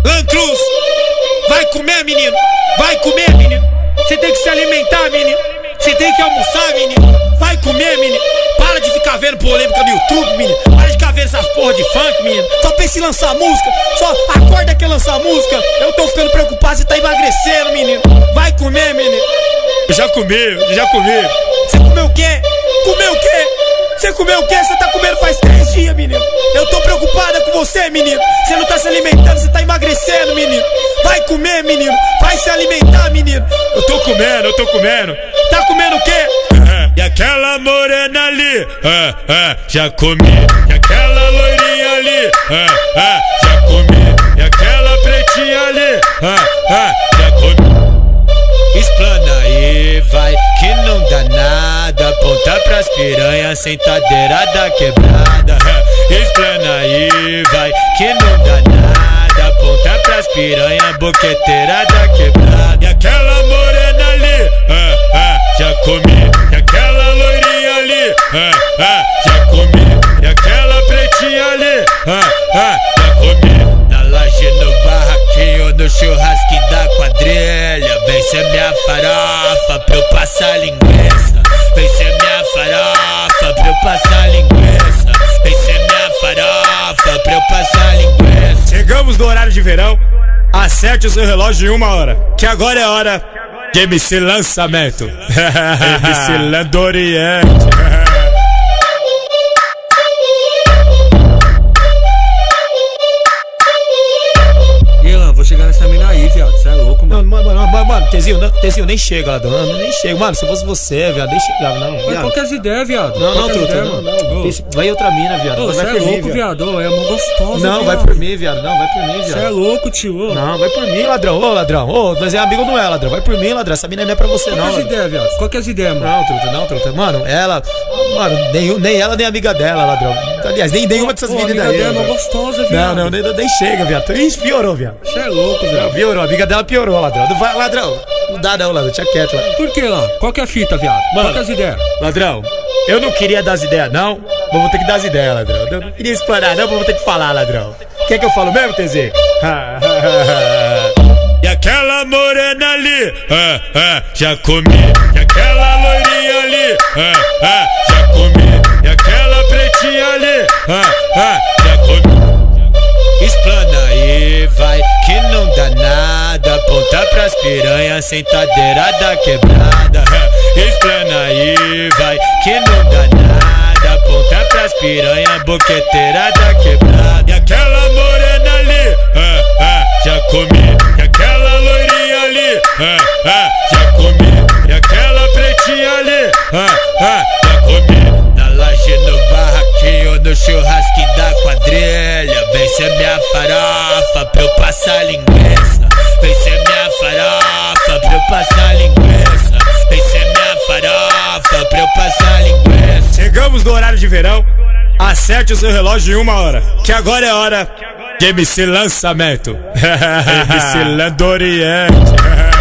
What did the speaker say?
Lancruz, vai comer, menino. Vai comer, menino. Você tem que se alimentar, menino. Você tem que almoçar, menino. Vai comer, menino. Para de ficar vendo polêmica no YouTube, menino. Para de ficar vendo essas porra de funk, menino. Só pensa em lançar música. Só acorda que lançar música. Eu tô ficando preocupado, você tá emagrecendo, menino. Vai comer, menino. Eu já comi. Você comeu o quê? Comeu o quê? Você comeu o quê? Você tá comendo faz 3 dias, menino. Eu tô preocupada com você, menino. Você não tá se alimentando, você tá emagrecendo, menino. Vai comer, menino. Vai se alimentar, menino. Eu tô comendo. Tá comendo o quê? E aquela morena ali, já comi. E aquela loirinha ali, já comi. E aquela pretinha ali, já comi. Explana aí, vai, que não dá nada. Ponta pras piranha, sentadeira da quebrada. Explana aí, vai, que não dá nada. Ponta pras piranha, boqueteira da quebrada. E aquela morena ali, já comi. E aquela loirinha ali, já comi. E aquela pretinha ali, já comi. Na laje, no barraquinho, no churrasco da quadrilha. Vem ser minha farofa pra eu passar linguiça. Vem ser minha farofa pra eu passar linguiça. Vem ser minha farofa pra eu passar linguiça. Chegamos no horário de verão. Acerte o seu relógio em 1 hora, que agora é hora de MC Lançamento. MC Lando Oriente. Vou chegar nessa mina aí, viado. Cê é louco, mano. Mano, Tezinho, nem chega, ladrão. Nem chega, mano. Se fosse você, viado, nem chegava, não. Mas qual que é as ideias, viado? Não, truta, não. Vai outra mina, viado. Você é louco, viado. É mó gostosa. Não, vai por mim, viado. Não, vai por mim, viado. Você é louco, tio. Não, vai por mim, ladrão. Ô, ladrão. Ô, nós é amigo, não é, ladrão. Vai por mim, ladrão. Essa mina não é pra você, não. Qual que é as ideias, viado? Qual que é as ideias, mano? Não, truta. Mano, ela. Mano, nem ela, nem amiga dela, ladrão. Aliás, nem nenhuma dessas meninas daí. A amiga dela é mó gostosa, viado. Não, nem chega, viado. Ixi, piorou, viado. Você é louco, viado. Piorou, a amiga dela piorou, ladrão. Ladrão, não dá não, ladrão, tinha quieto lá. Por que lá? Qual que é a fita, viado? Mano, qual que é as ideias? Ladrão, eu não queria dar as ideias, não, mas vou ter que dar as ideias, ladrão. Eu não queria explanar, não, mas vou ter que falar, ladrão. Quer que eu falo mesmo, TZ? E aquela morena ali, já comi. E aquela loirinha ali, já comi. E aquela pretinha ali, já comi. Explana aí, vai, que não dá nada. Ponta pras piranha, sentadeira da quebrada. Explana aí, vai, que não dá nada. Ponta pras piranha, boqueteira da quebrada. E aquela morena ali, já comi. E aquela loirinha ali, já comi. E aquela pretinha ali, já comi. Na laje, no barraquinho, no churrasco da quadrilha. Vem ser minha farofa pra eu passar linguiça. Vem ser minha farofa pra eu passar linguiça. Vem ser minha farofa pra eu passar linguiça. Chegamos no horário de verão. Acerte o seu relógio em 1 hora, que agora é hora de MC Lançamento. MC Lando Oriente.